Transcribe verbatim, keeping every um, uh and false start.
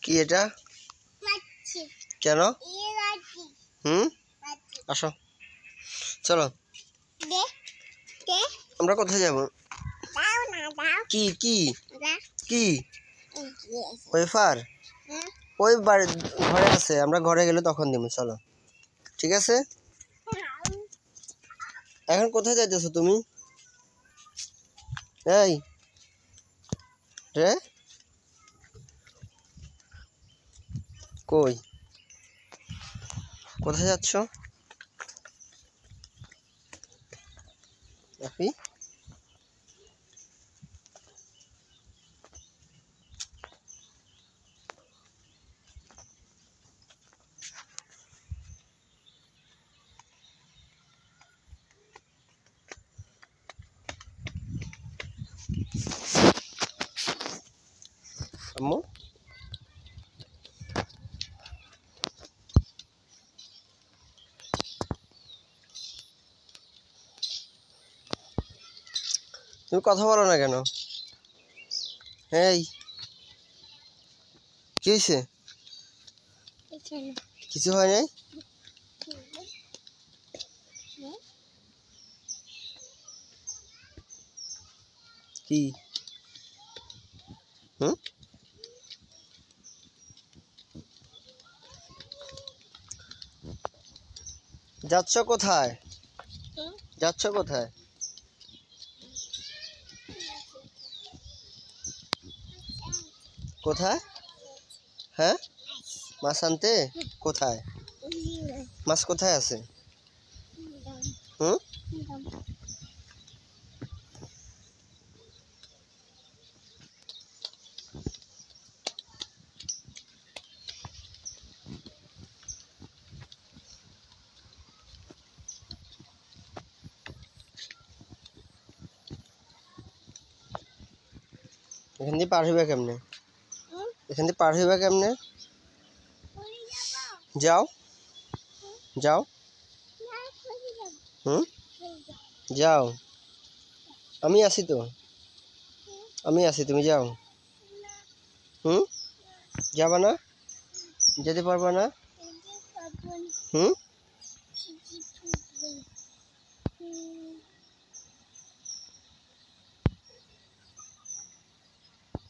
কি এটা? কেন? হুম আসো চলো। আমরা কোথায় যাব? কি কি কি ওয়েফার? ওই বাড়ি ঘরে আছে, আমরা ঘরে গেলে তখন দিব। চলো ঠিক আছে। এখন কোথায় যাইতেছো তুমি? এই রে কই কোথায় যাচ্ছ রাফি? আম্মু তুমি কথা বলো না কেন? এই কি হয়েছে? কিছু হয় নাই? কি হুম যাচ্ছ কোথায়? যাচ্ছ কোথায়? কোথায়? হ্যাঁ মাছ আনতে? কোথায় মাছ কোথায় আছে? হুম এখান দিয়ে পার হইবা কেমনে? এখান দিয়ে পার হইবা কেমনে? যাও যাও হুম যাও, আমি আছি তো, আমি আছি, তুমি যাও। হুম যাবা না? যেতে পারবা না? হুম